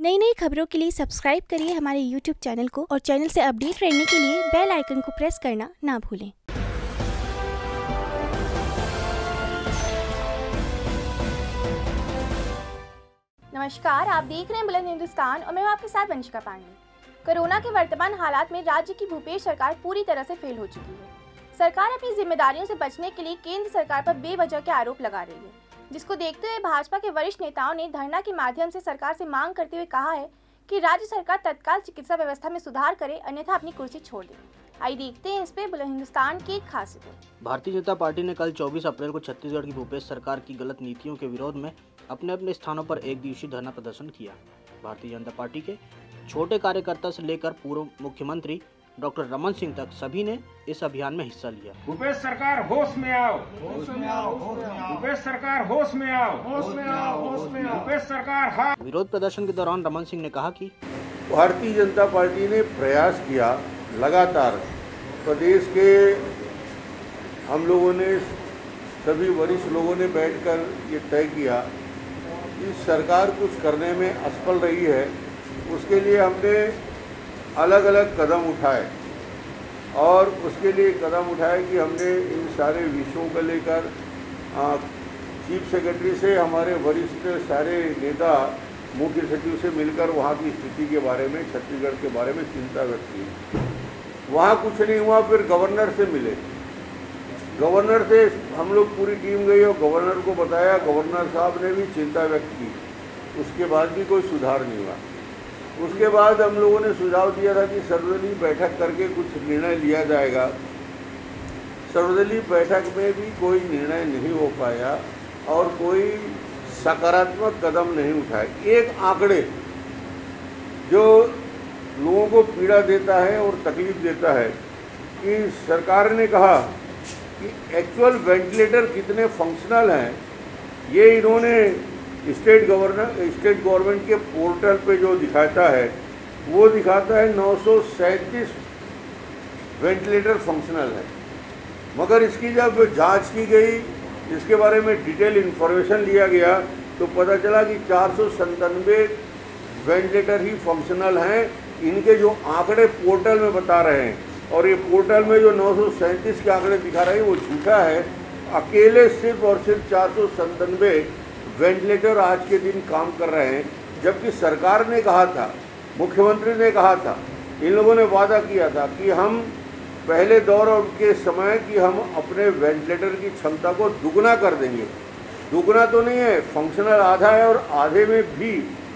नई नई खबरों के लिए सब्सक्राइब करिए हमारे YouTube चैनल को और चैनल से अपडेट रहने के लिए बेल आइकन को प्रेस करना ना भूलें। नमस्कार, आप देख रहे हैं बुलंद हिंदुस्तान और मैं हूं आपके साथ वंशिका पांडे। कोरोना के वर्तमान हालात में राज्य की भूपेश सरकार पूरी तरह से फेल हो चुकी है। सरकार अपनी जिम्मेदारियों से बचने के लिए केंद्र सरकार पर बेवजह के आरोप लगा रही है, जिसको देखते हुए भाजपा के वरिष्ठ नेताओं ने धरना के माध्यम से सरकार से मांग करते हुए कहा है कि राज्य सरकार तत्काल चिकित्सा व्यवस्था में सुधार करे, अन्यथा अपनी कुर्सी छोड़ दे। आइए देखते हैं इस पे बुलंद हिंदुस्तान की एक खास रिपोर्ट। भारतीय जनता पार्टी ने कल 24 अप्रैल को छत्तीसगढ़ की भूपेश सरकार की गलत नीतियों के विरोध में अपने अपने स्थानों पर एक दिवसीय धरना प्रदर्शन किया। भारतीय जनता पार्टी के छोटे कार्यकर्ता से लेकर पूर्व मुख्यमंत्री डॉक्टर रमन सिंह तक सभी ने इस अभियान में हिस्सा लिया। भूपेश सरकार होश में आओ, होश में आओ, भूपेश सरकार होश में आओ, होश में आओ, होश में आओ, भूपेश सरकार हाँ। विरोध प्रदर्शन के दौरान रमन सिंह ने कहा कि भारतीय जनता पार्टी ने प्रयास किया लगातार। प्रदेश के हम लोगों ने, सभी वरिष्ठ लोगों ने बैठकर ये तय किया कि सरकार कुछ करने में असफल रही है। उसके लिए हमने अलग अलग कदम उठाए और उसके लिए कदम उठाए कि हमने इन सारे विषयों को लेकर चीफ सेक्रेटरी से हमारे वरिष्ठ सारे नेता मुख्य सचिव से मिलकर वहाँ की स्थिति के बारे में, छत्तीसगढ़ के बारे में चिंता व्यक्त की। वहाँ कुछ नहीं हुआ, फिर गवर्नर से मिले। गवर्नर से हम लोग पूरी टीम गई और गवर्नर को बताया। गवर्नर साहब ने भी चिंता व्यक्त की। उसके बाद भी कोई सुधार नहीं हुआ। उसके बाद हम लोगों ने सुझाव दिया था कि सर्वदलीय बैठक करके कुछ निर्णय लिया जाएगा। सर्वदलीय बैठक में भी कोई निर्णय नहीं हो पाया और कोई सकारात्मक कदम नहीं उठाए। एक आंकड़े जो लोगों को पीड़ा देता है और तकलीफ देता है कि सरकार ने कहा कि एक्चुअल वेंटिलेटर कितने फंक्शनल हैं, ये इन्होंने स्टेट गवर्नमेंट के पोर्टल पे जो दिखाता है वो दिखाता है 937 वेंटिलेटर फंक्शनल है। मगर इसकी जब जांच की गई, इसके बारे में डिटेल इन्फॉर्मेशन लिया गया तो पता चला कि 497 वेंटिलेटर ही फंक्शनल हैं। इनके जो आंकड़े पोर्टल में बता रहे हैं और ये पोर्टल में जो 937 के आंकड़े दिखा रहे हैं वो झूठा है। अकेले सिर्फ और सिर्फ 497 वेंटिलेटर आज के दिन काम कर रहे हैं, जबकि सरकार ने कहा था, मुख्यमंत्री ने कहा था, इन लोगों ने वादा किया था कि हम पहले दौर के समय कि हम अपने वेंटिलेटर की क्षमता को दुगना कर देंगे। दुगना तो नहीं है, फंक्शनल आधा है और आधे में भी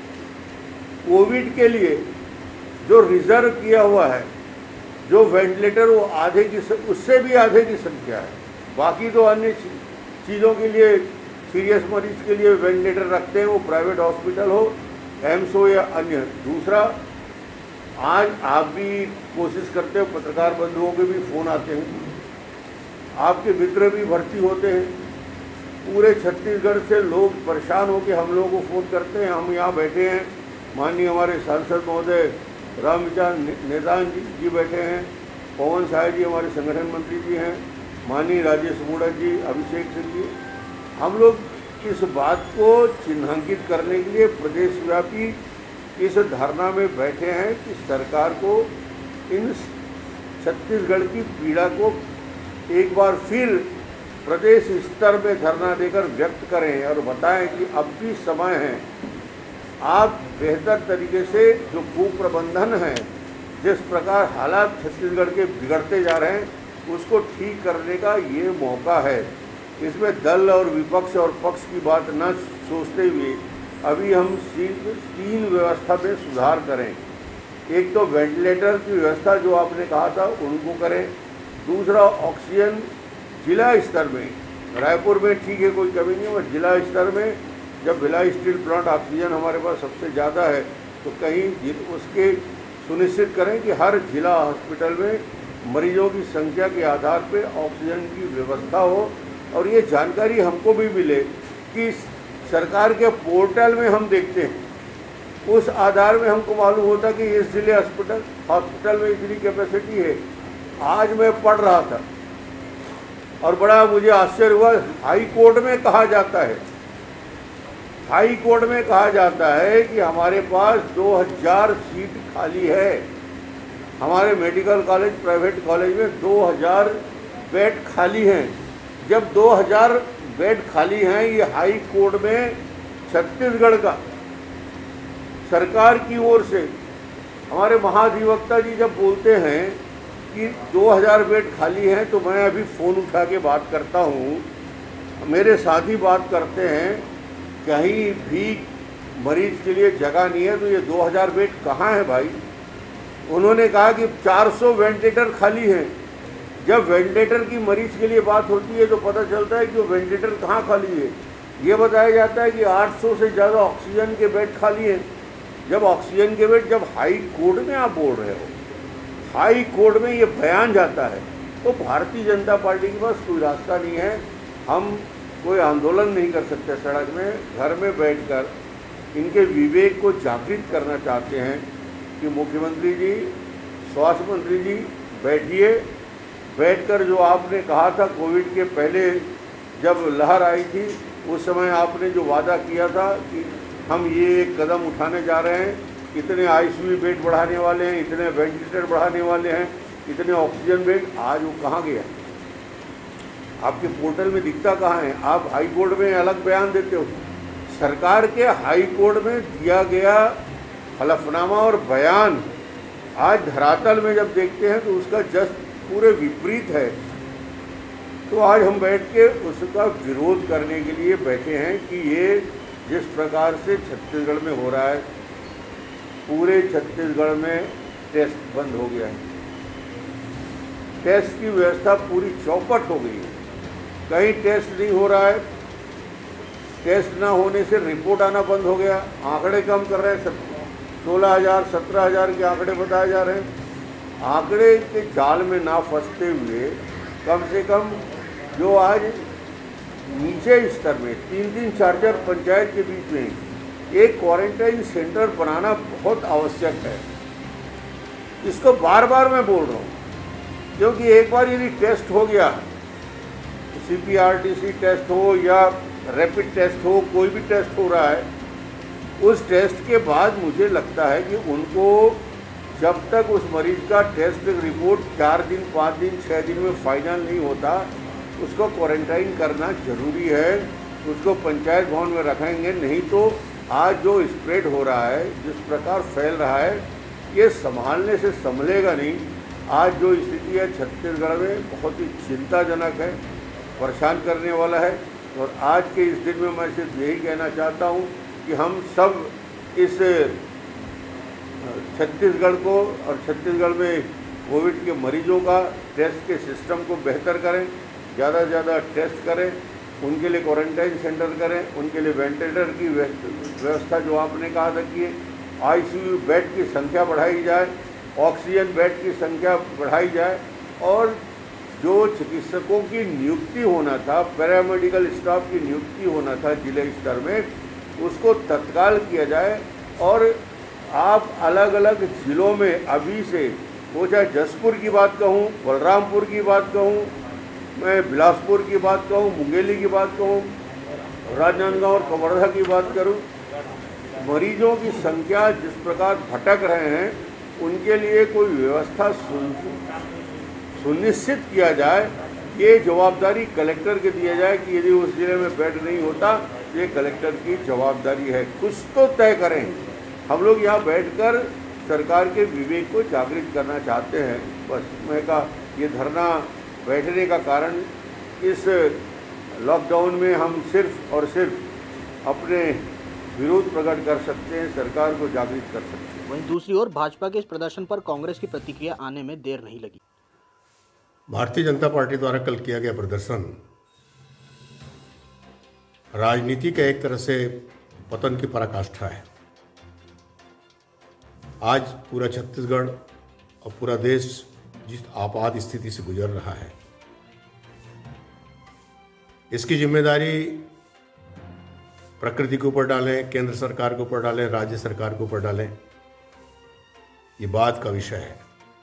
कोविड के लिए जो रिजर्व किया हुआ है जो वेंटिलेटर वो आधे की, उससे भी आधे की संख्या है। बाकी तो अन्य चीज़ों के लिए, सीरियस मरीज के लिए वेंटिलेटर रखते हैं, वो प्राइवेट हॉस्पिटल हो, एम्स हो या अन्य। दूसरा, आज आप भी कोशिश करते हो, पत्रकार बंधुओं के भी फ़ोन आते हैं, आपके मित्र भी भर्ती होते हैं। पूरे छत्तीसगढ़ से लोग परेशान होकर हम लोगों को फ़ोन करते हैं। हम यहाँ बैठे हैं, माननीय हमारे सांसद महोदय रामविचार नेतान जी बैठे हैं, पवन साय जी हमारे संगठन मंत्री जी हैं, माननीय राजेश मूड़ा जी, अभिषेक सिंह जी। हम लोग इस बात को चिन्हांकित करने के लिए प्रदेशव्यापी इस धरना में बैठे हैं कि सरकार को इन छत्तीसगढ़ की पीड़ा को एक बार फिर प्रदेश स्तर में धरना देकर व्यक्त करें और बताएं कि अब भी समय है। आप बेहतर तरीके से जो कुप्रबंधन है, जिस प्रकार हालात छत्तीसगढ़ के बिगड़ते जा रहे हैं, उसको ठीक करने का ये मौका है। इसमें दल और विपक्ष और पक्ष की बात न सोचते हुए अभी हम तीन व्यवस्था में सुधार करें। एक तो वेंटिलेटर की व्यवस्था जो आपने कहा था उनको करें। दूसरा, ऑक्सीजन जिला स्तर में, रायपुर में ठीक है कोई कमी नहीं, और जिला स्तर में जब भिलाई स्टील प्लांट ऑक्सीजन हमारे पास सबसे ज़्यादा है तो कहीं उसके सुनिश्चित करें कि हर जिला हॉस्पिटल में मरीजों की संख्या के आधार पर ऑक्सीजन की व्यवस्था हो। और ये जानकारी हमको भी मिले कि सरकार के पोर्टल में हम देखते हैं, उस आधार में हमको मालूम होता कि इस जिले हॉस्पिटल में इतनी कैपेसिटी है। आज मैं पढ़ रहा था और बड़ा मुझे आश्चर्य हुआ, हाई कोर्ट में कहा जाता है हाई कोर्ट में कहा जाता है कि हमारे पास 2000 सीट खाली है। हमारे मेडिकल कॉलेज, प्राइवेट कॉलेज में 2000 बेड खाली हैं। जब 2000 बेड खाली हैं, ये हाई कोर्ट में छत्तीसगढ़ का सरकार की ओर से हमारे महाधिवक्ता जी जब बोलते हैं कि 2000 बेड खाली हैं, तो मैं अभी फ़ोन उठा के बात करता हूँ, मेरे साथी बात करते हैं, कहीं भी मरीज के लिए जगह नहीं है, तो ये 2000 बेड कहाँ है भाई? उन्होंने कहा कि 400 वेंटिलेटर खाली हैं। जब वेंटिलेटर की मरीज के लिए बात होती है तो पता चलता है कि वो वेंटिलेटर कहाँ खाली है। ये बताया जाता है कि 800 से ज़्यादा ऑक्सीजन के बेड खाली हैं। जब ऑक्सीजन के बेड, जब हाई कोर्ट में आप बोल रहे हो, हाई कोर्ट में ये बयान जाता है, तो भारतीय जनता पार्टी के पास कोई रास्ता नहीं है। हम कोई आंदोलन नहीं कर सकते सड़क में, घर में बैठकर इनके विवेक को जागृत करना चाहते हैं कि मुख्यमंत्री जी, स्वास्थ्य मंत्री जी बैठिए, बैठकर जो आपने कहा था कोविड के पहले जब लहर आई थी, उस समय आपने जो वादा किया था कि हम ये एक कदम उठाने जा रहे हैं, इतने आईसीयू बेड बढ़ाने वाले हैं, इतने वेंटिलेटर बढ़ाने वाले हैं, इतने ऑक्सीजन बेड, आज वो कहाँ गया? आपके पोर्टल में दिखता कहाँ है? आप हाई कोर्ट में अलग बयान देते हो। सरकार के हाई कोर्ट में दिया गया हलफनामा और बयान आज धरातल में जब देखते हैं तो उसका जस्ट पूरे विपरीत है। तो आज हम बैठ के उसका विरोध करने के लिए बैठे हैं कि ये जिस प्रकार से छत्तीसगढ़ में हो रहा है, पूरे छत्तीसगढ़ में टेस्ट बंद हो गया है, टेस्ट की व्यवस्था पूरी चौपट हो गई है, कहीं टेस्ट नहीं हो रहा है, टेस्ट ना होने से रिपोर्ट आना बंद हो गया, आंकड़े कम कर रहे हैं, 16,000 17,000 के आंकड़े बताए जा रहे हैं। आंकड़े के जाल में ना फंसते हुए कम से कम जो आज नीचे स्तर में 3-3 4-4 पंचायत के बीच में एक क्वारंटाइन सेंटर बनाना बहुत आवश्यक है। इसको बार बार मैं बोल रहा हूँ, क्योंकि एक बार यदि टेस्ट हो गया, CPRTC टेस्ट हो या रैपिड टेस्ट हो, कोई भी टेस्ट हो रहा है, उस टेस्ट के बाद मुझे लगता है कि उनको जब तक उस मरीज का टेस्ट रिपोर्ट 4 दिन 5 दिन 6 दिन में फाइनल नहीं होता, उसको क्वारंटाइन करना जरूरी है। उसको पंचायत भवन में रखेंगे, नहीं तो आज जो स्प्रेड हो रहा है, जिस प्रकार फैल रहा है, ये संभालने से संभलेगा नहीं। आज जो स्थिति है छत्तीसगढ़ में बहुत ही चिंताजनक है, परेशान करने वाला है। और आज के इस दिन में मैं सिर्फ यही कहना चाहता हूँ कि हम सब इस छत्तीसगढ़ को और छत्तीसगढ़ में कोविड के मरीजों का टेस्ट के सिस्टम को बेहतर करें, ज़्यादा से ज़्यादा टेस्ट करें, उनके लिए क्वारंटाइन सेंटर करें, उनके लिए वेंटिलेटर की व्यवस्था जो आपने कहा था कि आईसीयू बेड की संख्या बढ़ाई जाए, ऑक्सीजन बेड की संख्या बढ़ाई जाए, और जो चिकित्सकों की नियुक्ति होना था, पैरामेडिकल स्टाफ की नियुक्ति होना था जिले स्तर में, उसको तत्काल किया जाए। और आप अलग अलग जिलों में अभी से, वो चाहे जसपुर की बात कहूँ, बलरामपुर की बात कहूँ, मैं बिलासपुर की बात कहूँ, मुंगेली की बात कहूँ, राजनांदगांव और कवर्धा की बात करूँ, मरीजों की संख्या जिस प्रकार भटक रहे हैं, उनके लिए कोई व्यवस्था सुनिश्चित किया जाए। ये जवाबदारी कलेक्टर के दिया जाए कि यदि उस जिले में बेड नहीं होता, ये कलेक्टर की जवाबदारी है। कुछ तो तय करें। हम लोग यहाँ बैठकर सरकार के विवेक को जागृत करना चाहते हैं। बस मैं कहा, ये धरना बैठने का कारण, इस लॉकडाउन में हम सिर्फ और सिर्फ अपने विरोध प्रकट कर सकते हैं, सरकार को जागृत कर सकते हैं। वहीं दूसरी ओर भाजपा के इस प्रदर्शन पर कांग्रेस की प्रतिक्रिया आने में देर नहीं लगी। भारतीय जनता पार्टी द्वारा कल किया गया प्रदर्शन राजनीति का एक तरह से पतन की पराकाष्ठा है। आज पूरा छत्तीसगढ़ और पूरा देश जिस आपात स्थिति से गुजर रहा है, इसकी जिम्मेदारी प्रकृति के ऊपर डालें, केंद्र सरकार के ऊपर डालें, राज्य सरकार के ऊपर डालें, ये बात का विषय है।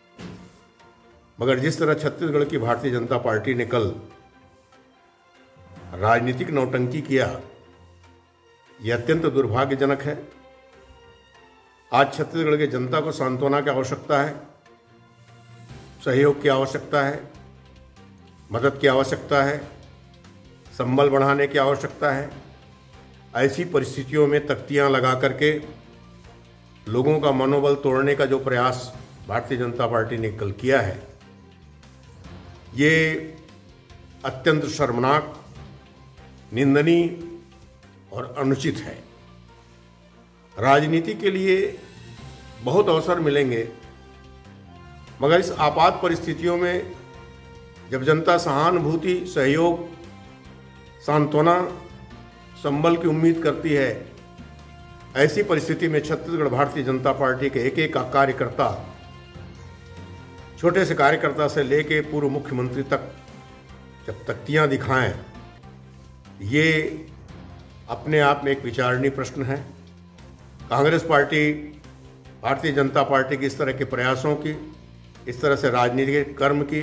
मगर जिस तरह छत्तीसगढ़ की भारतीय जनता पार्टी ने कल राजनीतिक नौटंकी किया, ये अत्यंत दुर्भाग्यजनक है। आज छत्तीसगढ़ की जनता को सांत्वना की आवश्यकता है, सहयोग की आवश्यकता है, मदद की आवश्यकता है, संबल बढ़ाने की आवश्यकता है। ऐसी परिस्थितियों में तख्तियां लगा करके लोगों का मनोबल तोड़ने का जो प्रयास भारतीय जनता पार्टी ने कल किया है, ये अत्यंत शर्मनाक, निंदनीय और अनुचित है। राजनीति के लिए बहुत अवसर मिलेंगे, मगर इस आपात परिस्थितियों में जब जनता सहानुभूति, सहयोग, सांत्वना, संबल की उम्मीद करती है, ऐसी परिस्थिति में छत्तीसगढ़ भारतीय जनता पार्टी के एक एक कार्यकर्ता, छोटे से कार्यकर्ता से लेके पूर्व मुख्यमंत्री तक जब तख्तियां दिखाएं, ये अपने आप में एक विचारणीय प्रश्न है। कांग्रेस पार्टी भारतीय जनता पार्टी की इस तरह के प्रयासों की, इस तरह से राजनीतिक कर्म की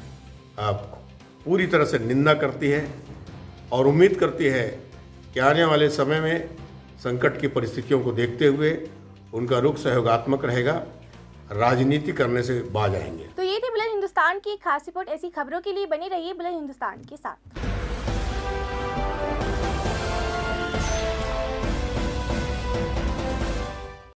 पूरी तरह से निंदा करती है और उम्मीद करती है कि आने वाले समय में संकट की परिस्थितियों को देखते हुए उनका रुख सहयोगात्मक रहेगा, राजनीति करने से बाज आएंगे। तो ये थी बुलंद हिंदुस्तान की खास रिपोर्ट। ऐसी खबरों के लिए बने रहिए बुलंद हिंदुस्तान के साथ।